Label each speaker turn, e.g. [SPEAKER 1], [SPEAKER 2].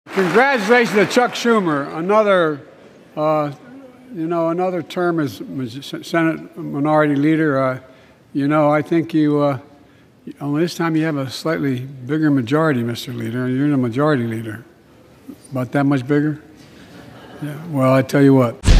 [SPEAKER 1] Congratulations to Chuck Schumer, another term as Senate Minority Leader. I think only this time you have a slightly bigger majority, Mr. Leader, and you're the majority leader. About that much bigger? Yeah. Well, I tell you what.